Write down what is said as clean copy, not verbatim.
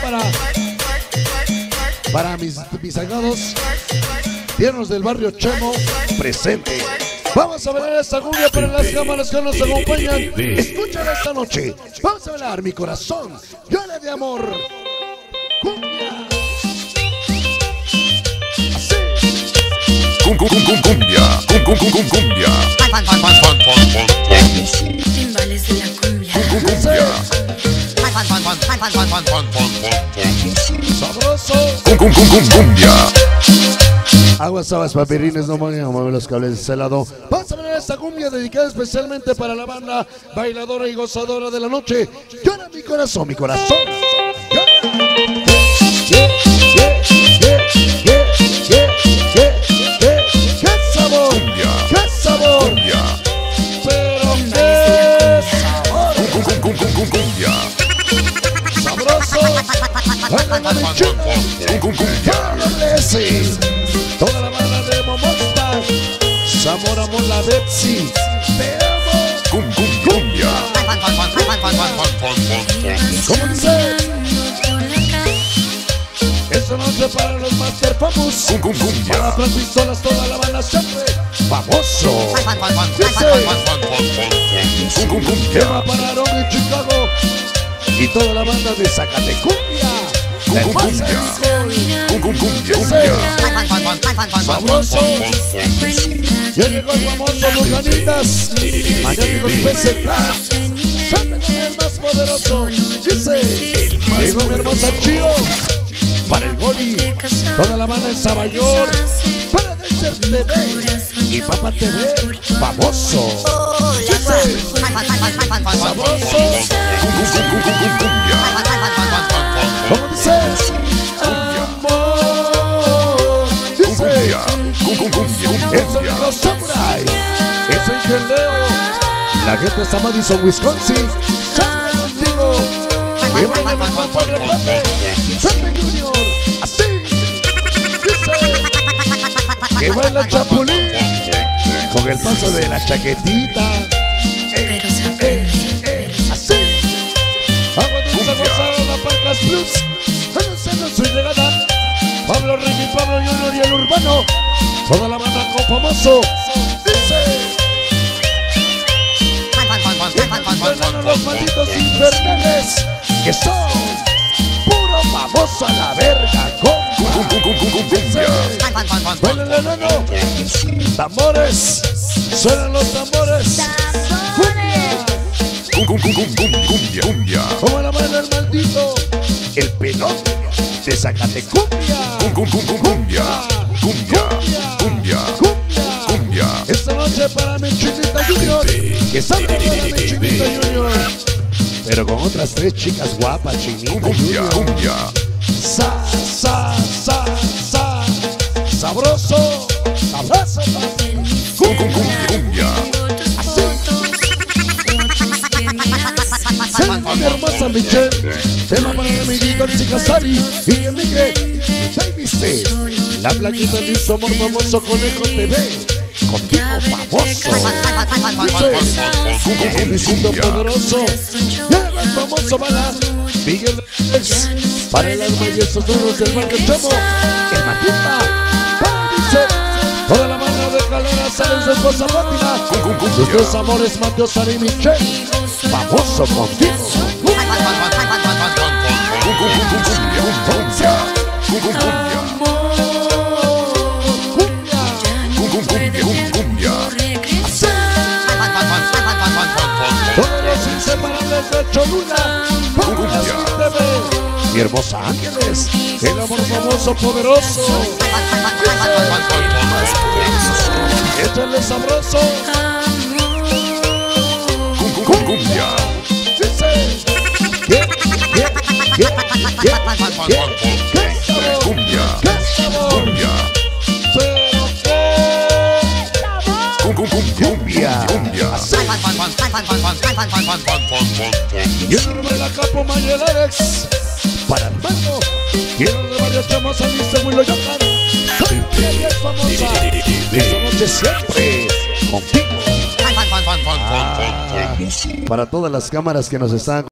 para mis sagrados tiernos del barrio Chemo presente. Vamos a bailar esta cumbia para las cámaras que nos acompañan. Escuchen esta noche. Vamos a bailar mi corazón. Llora de amor. Cumbia. Así. Cumbia. Timbales de la cumbia. Sabroso. Cumbia. Aguas, papirines, no van a mover los cables de ese lado. Vamos a ver esta cumbia dedicada especialmente para la banda bailadora y gozadora de la noche. Llora mi corazón, mi corazón. Llora. ¡Qué sabor! ¡Qué sabor! Pero qué sabor. Cumbia. Sabroso. Baila mi chica. Toda la banda de Momosta. Sabor, amor, la Betsy. Te amo. Cumbia. ¿Cómo dice? Esta noche para los Master Famous. Para las pistolas, toda la banda siempre. Famoso. Dice. Tema para Aaron y Chicago. Y toda la banda de Zacatecumbia. Sabroso. Ya llegó el famoso Burganitas. Magníficos PSK. Siempre el más poderoso. Dice. Llegó mi hermosa Chío. Para el Goli. Toda la banda en Sabayor. Para Desert TV. Y Papa TV. Famoso. Dice. Sabroso. ¿Cómo dice? Amor. Dice. El sonido samurai. Es el Leo. La gente está Madison, Wisconsin. Siempre contigo. Que baila el papá reparte. Siempre Junior. Así. Dice. Que baila Chapulín. Con el paso de la chaquetita. Pero se aprende. Así. Agua dulce gozada, la Parcas Plus. Anunciando su llegada. Pablo Ricky, Pablo Junior y el Urbano. Toda la banda con famoso. Dice. Suenan los malditos infernales. Que son puro famoso a la verga. Dice. Suena el enano. Tambores. Suenan los tambores. Cumbia. Como la baila el maldito. El pelón de Zacatecumbia. Cumbia. Esta noche para mi Chinita Junior. Que salga para mi Chinita Junior. Pero con otras tres chicas guapas, Chinita Junior. Sabroso. Cumbia. Mi hermosa Michelle. Tema para mi amiguito el Chicasari. Y el Miguel. ¿Viste? La plaquita de su amor famoso Conejo TV. Contigo famoso. Dice. El visito poderoso. Llega el famoso bala. Miguel Rex. Para el alma y esos duros del barrio Chamo. El Matita. Para Michelle. Toda la banda de Calera sale su esposa Fátima. Sus dos amores Mateo, Sara y Michelle. Famoso contigo. Todos los inseparables de Cholula. Mi hermosa Ángeles. El amor famoso poderoso. Échale sabroso. Cumbia. Dice. Quiero de la Capo Mayelarex. Para el mando. Quiero de varios chamos al Mr. Willow Yokan. Soy una famosa. Esta noche siempre contigo. Para todas las cámaras que nos están